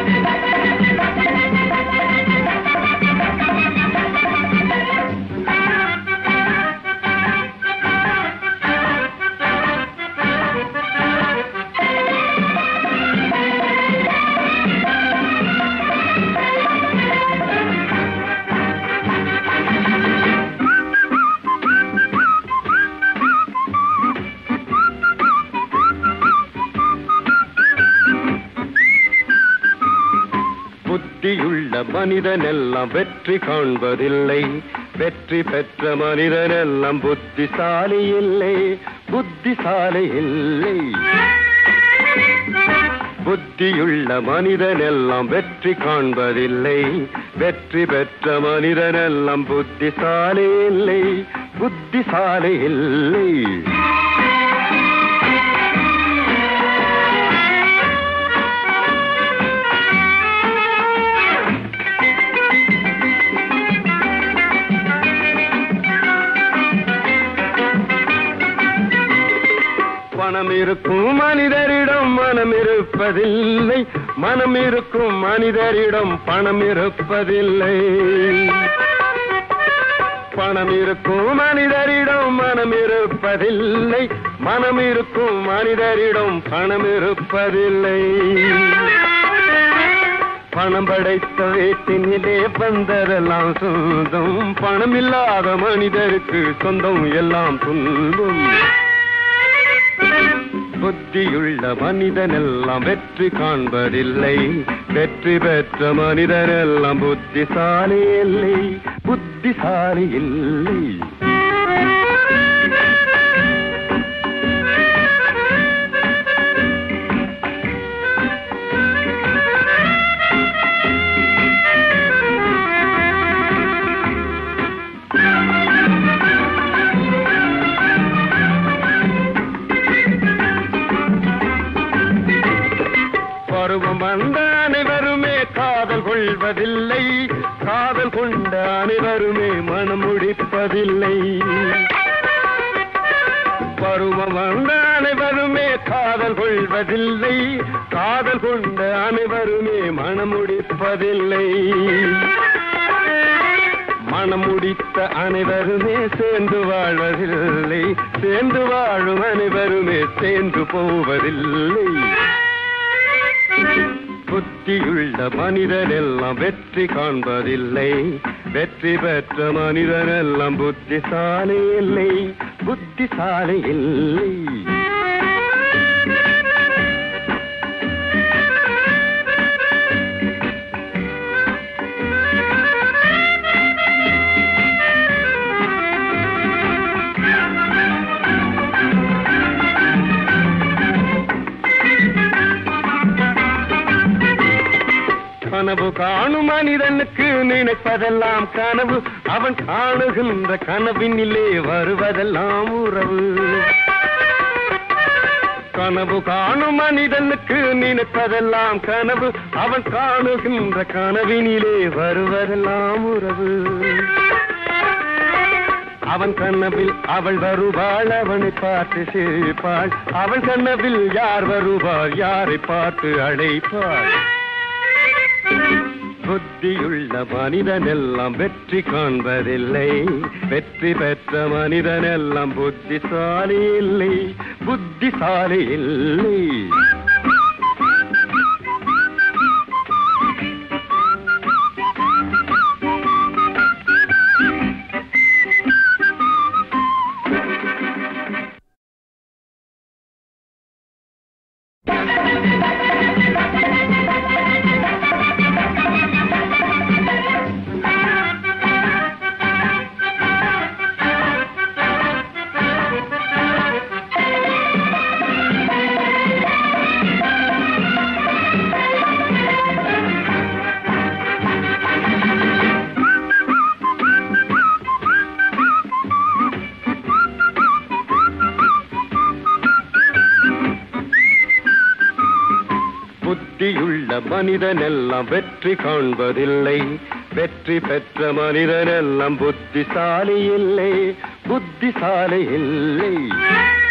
புத்தியுள்ள மனிதனெல்லாம் வெற்றி காண்பதில்லை, வெற்றி பெற்ற மனிதனெல்லாம் புத்திசாலி இல்லை, புத்திசாலி இல்லை. புத்தியுள்ள மனிதனெல்லாம் வெற்றி காண்பதில்லை, வெற்றி பெற்ற மனிதனெல்லாம் புத்திசாலி இல்லை, புத்திசாலி இல்லை. பணம் இருக்கும் மனிதரிடம் மனம் இருப்பதில்லை, மனம் இருக்கும் மனிதரிடம் பணம் இருப்பதில்லை. பணம் இருக்கும் மனிதரிடம் மனம் இருப்பதில்லை, மனம் இருக்கும் மனிதரிடம் பணம் இருப்பதில்லை. பணம் படைத்த வீட்டினிலே வந்ததெல்லாம் சொந்தம், பணம் இல்லாத மனிதருக்கு சொந்தம் எல்லாம் துன்பம். புத்தியுள்ள மனிதனெல்லாம் வெற்றி காண்பதில்லை, வெற்றி பெற்ற மனிதனெல்லாம் புத்திசாலி இல்லை, புத்திசாலி இல்லை. பருவம் வந்த அனைவருமே காதல் கொள்வதில்லை, காதல் கொண்ட அனைவருமே மனம் முடிப்பதில்லை. பருவம் வந்த அனைவருமே காதல் கொள்வதில்லை, காதல் கொண்ட அனைவருமே மனம் முடிப்பதில்லை. மனம் முடித்த அனைவருமே சேர்ந்து வாழ்வதில்லை, சேர்ந்து வாழும் அனைவருமே சேர்ந்து போவதில்லை. புத்தியுள்ள மனிதனெல்லாம் வெற்றி காண்பதில்லை, வெற்றி பெற்ற மனிதனெல்லாம் புத்திசாலி இல்லை, புத்திசாலி இல்லை. கனவு காணும் மனிதனுக்கு நினைப்பதெல்லாம் கனவு, அவன் காணுகின்ற கனவினிலே வருவதெல்லாம் உறவு. கனவு காணும் மனிதனுக்கு நினைப்பதெல்லாம் கனவு, அவன் காணுகின்ற கனவினிலே வருவதெல்லாம் உறவு. அவன் கனவில் அவள் வருவாள், அவனை பார்த்து சிரிப்பாள், அவன் கனவில் யார் வருவார், யாரை பார்த்து அழைப்பாள். புத்தியுள்ள மனிதனெல்லாம் வெற்றி காண்பதில்லை, வெற்றி பெற்ற மனிதனெல்லாம் புத்திசாலி இல்லை, புத்திசாலி இல்லை. புத்தியுள்ள மனிதனெல்லாம் வெற்றி காண்பதில்லை, வெற்றி பெற்ற மனிதனெல்லாம் புத்திசாலி இல்லை, புத்திசாலி இல்லை.